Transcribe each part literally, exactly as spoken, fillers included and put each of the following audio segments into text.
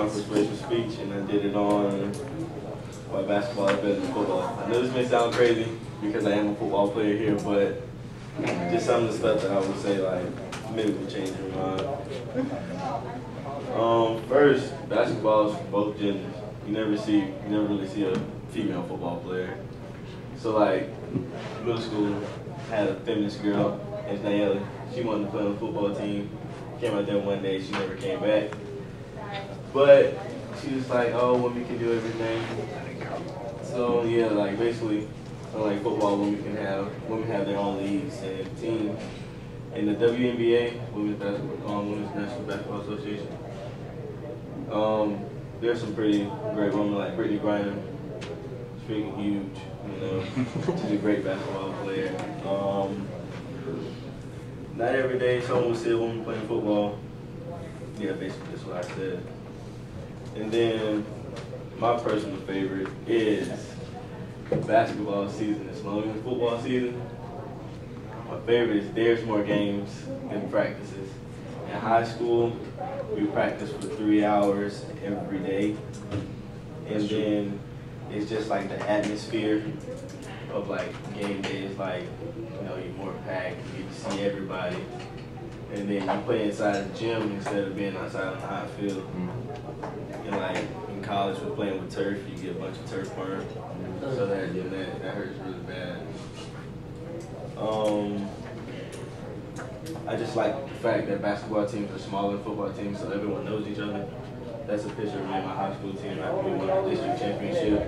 my persuasive speech, and I did it on why basketball is better than football. I know this may sound crazy because I am a football player here, but just some of the stuff that I would say, like, maybe would change your mind. Um, first, basketball is for both genders. You never see, you never really see a female football player. So, like, middle school had a feminist girl, named Nayeli. She wanted to play on the football team. Came out there one day, she never came back. But she was like, oh, women can do everything. So yeah, like basically, like football, women can have women have their own leagues and teams. In the W N B A, Women's Basketball, um, Women's National Basketball Association, um, there's some pretty great women like Brittany Griner. She's freaking huge, you know. She's a great basketball player. Um, not every day someone will see a woman playing football. Yeah, basically that's what I said. And then my personal favorite is basketball season is longer than football season. My favorite is there's more games than practices. In high school, we practice for three hours every day. And then it's just like the atmosphere of like game day is like, you know, you're more packed, you get to see everybody. And then you play inside the gym instead of being outside on the hot field. And like in college, we're playing with turf, you get a bunch of turf burn. So that, yeah, that, that hurts really bad. Um, I just like the fact that basketball teams are smaller than football teams, so everyone knows each other. That's a picture of me and my high school team after we won the district championship.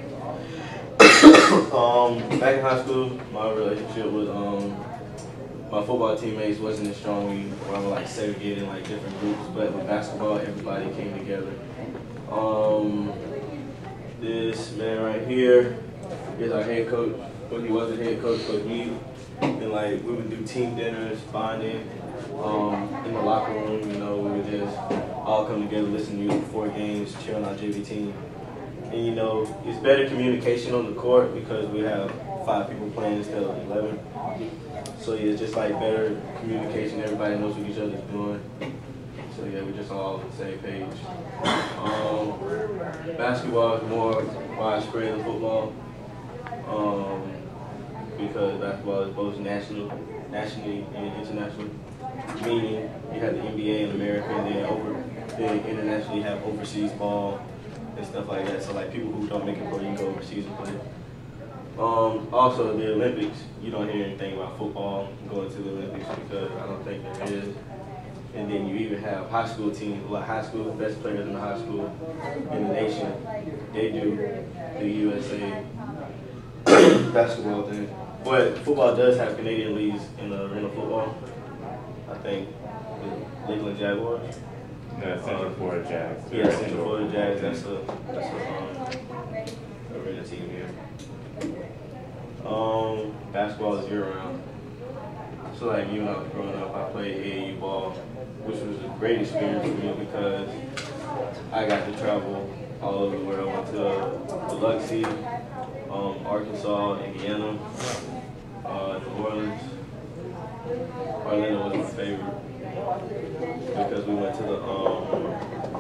um, back in high school, my relationship with um, my football teammates wasn't as strong. We were like segregated in like different groups, but with basketball, everybody came together. Um, this man right here is our head coach. Well, he was the head coach, Coach Mead. And like we would do team dinners, bonding, um, in the locker room. You know, we would just all come together, listen to music before games, cheer on our J V team. And you know, it's better communication on the court because we have five people playing instead of eleven. So yeah, it's just like better communication. Everybody knows what each other's doing. So yeah, we're just all on the same page. Um, basketball is more widespread than football. Um, because basketball is both national, nationally and internationally. Meaning you have the N B A in America, and then over, then internationally you have overseas ball and stuff like that. So like people who don't make it pro, you can go overseas and play. Um, also the Olympics, you don't hear anything about football going to the Olympics because I don't think there is. And then you even have high school teams, like high school best players in the high school in the nation. They do the U S A basketball thing. But football does have Canadian leagues in the arena football. I think the Lakeland Jaguars. Yeah, Central um, Florida Jags. Yeah, Central Florida Jags. That's a that's a um, arena team here. Um, basketball is year round. So like even when I was growing up, I played A A U ball, which was a great experience for me because I got to travel all over the world. I went to Biloxi, um, Arkansas, Indiana, uh, New Orleans. Orlando was my favorite because we went to the um.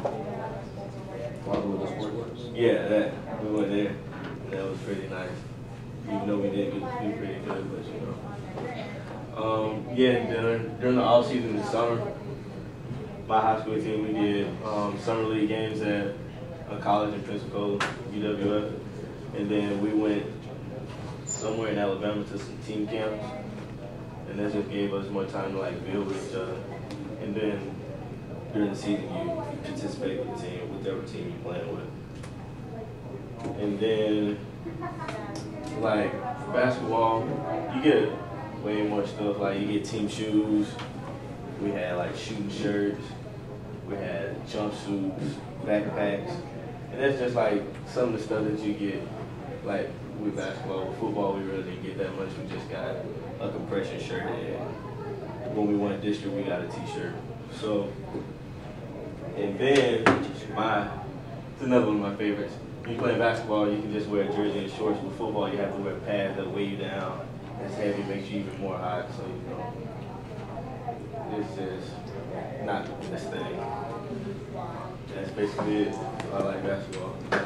Yeah, that we went there. And that was pretty nice. Even though we didn't do pretty good, but you know. Um, yeah, during, during the off season in summer, my high school team we did um, summer league games at a college in Pensacola, U W F, and then we went somewhere in Alabama to some team camps, and that just gave us more time to like build with each other. And then during the season, you anticipate with the team, whichever team you're playing with. And then, like basketball, you get way more stuff. Like you get team shoes. We had like shooting shirts. We had jumpsuits, backpacks, and that's just like some of the stuff that you get like with basketball. With football, we really didn't get that much. We just got a compression shirt, and when we won district, we got a T-shirt. So, and then my, it's another one of my favorites. When you play basketball, you can just wear a jersey and shorts. With football, you have to wear pads that weigh you down. It's heavy, makes you even more hot. So you know, it's just not the best thing. That's basically it. I like basketball.